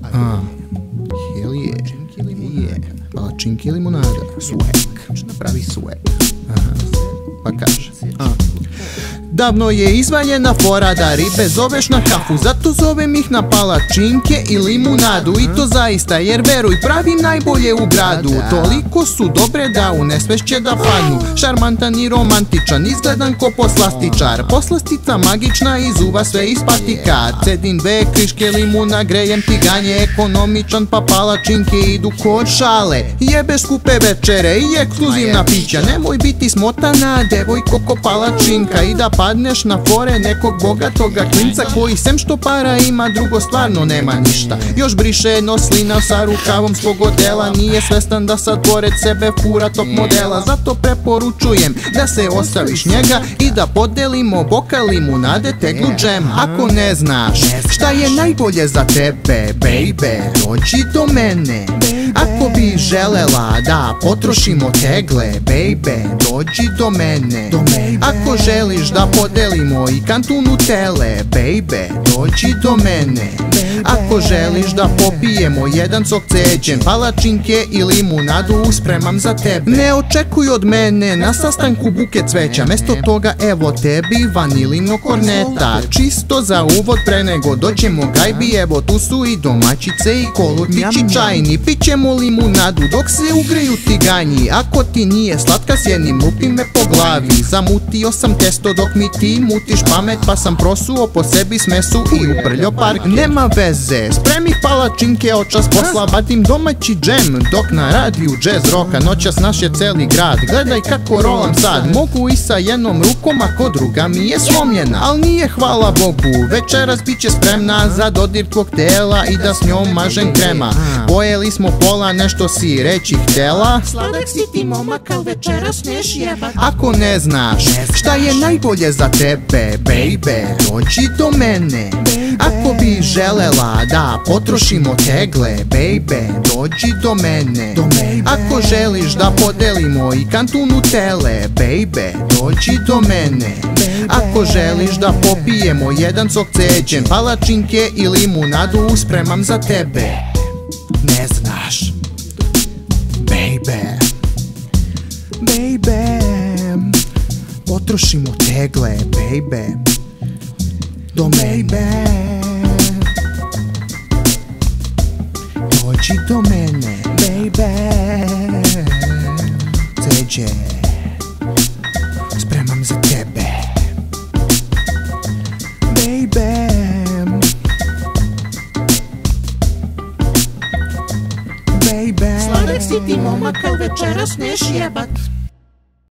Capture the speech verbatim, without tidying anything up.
A, hell yeah, yeah. Palačinke i limunada, swag, napravi swag. Aha, pa kaže, a. Davno je izvaljena fora da ribe zoveš na kafu, zato zovem ih na palačinke i limunadu. I to zaista, jer veruj, pravim najbolje u gradu. Toliko su dobre da u nesvest će da padnu. Šarmantan i romantičan, izgledan ko poslastičar. Poslastica magična, izuva sve iz patika. Cedim dve kriške limuna, grejem tiganje. Ekonomičan, pa palačinke idu kod šale. Jebeš skupe večere i ekskluzivna pića. Nemoj biti smotana, devojko ko palačinka. I da padneš na fore nekog bogatoga klinca koji sem što para ima, drugo stvarno nema ništa. Još briše noslina sa rukavom svog odela, nije svestan da sad pored sebe fura top modela. Zato preporučujem da se ostaviš njega i da podelimo bokal limunade, teglu džem. Ako ne znaš šta je najbolje za tebe, baby, dođi do mene. Ako bi želela da potrošimo tegle, baby, dođi do mene. Ako želiš da podelimo i kantu Nutele, baby, dođi do mene. Ako želiš da popijemo jedan sok ceđen, palačinke i limunadu spremam za tebe. Ne očekuj od mene na sastanku buket cveća, mesto toga evo tebi vanilino korneta. Čisto za uvod pre nego dođemo gajbi, evo tu su i domaćice i kolutići čajni. Pićemo limunadu dok se ugreju tiganji, ako ti nije slatka s jednim lupim me po glavi. Zamutio sam testo dok mi ti mutiš pamet, pa sam prosuo po sebi smesu i uprljao parket. Nema veze, spremih palačinke očas posla, batim domaći džem dok na radiju jazz roka noćas naš je celi grad. Gledaj kako rolam sad, mogu i sa jednom rukom ako druga mi je slomljena, al nije hvala Bogu. Večeras bit će spremna za dodir tvog tela i da s njom mažem krema. Pojeli smo pola, nešto si reći htela. Sladak si ti momak, al večeras neš jebat. Ako ne znaš šta je najbolje za tebe, baby, dođi do mene. Ako bi želela da potrošimo tegle, baby, dođi do mene. Ako želiš da podelimo i kantu Nutele, baby, dođi do mene. Ako želiš da popijemo jedan sok ceđen, palačinke i limunadu spremam za tebe. Ne znaš, baby, baby, potrošimo tegle, baby, do mene. Dođi do mene, baby, ceđe, spremam za tebe, baby, baby. Sladak si ti momak, al večeras neš jebat.